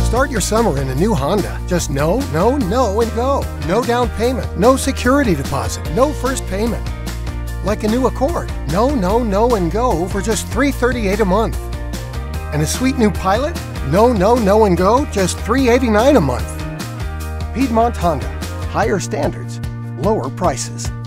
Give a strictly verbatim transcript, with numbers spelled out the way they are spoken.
Start your summer in a new Honda. Just no, no, no, and go. No down payment, no security deposit, no first payment. Like a new Accord. No, no, no, and go for just three hundred thirty-eight dollars a month. And a sweet new Pilot? No, no, no, and go, just three hundred eighty-nine dollars a month. Piedmont Honda. Higher standards, lower prices.